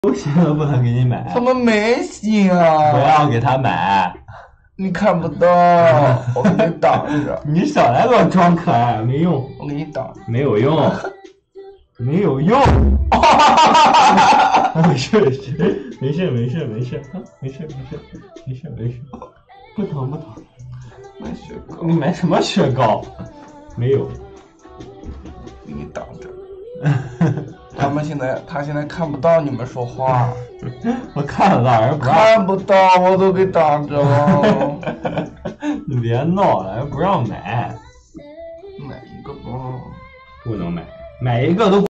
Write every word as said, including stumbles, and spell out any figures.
不行了，不能给你买。 他们没心啊！ 不要给他买。 你看不到，我给你挡着。 你少来给我装可爱，没用。 我给你挡。 没有用，没有用。没事没事没事没事没事没事没事没事没事，不疼不疼。 买雪糕。 你买什么雪糕？没有。 给你挡着。他们现在，他现在看不到你们说话。 我看得到，人不让。 看不到，我都给挡着了。 你别闹了，人不让买。 买一个吧。 不能买，买一个都。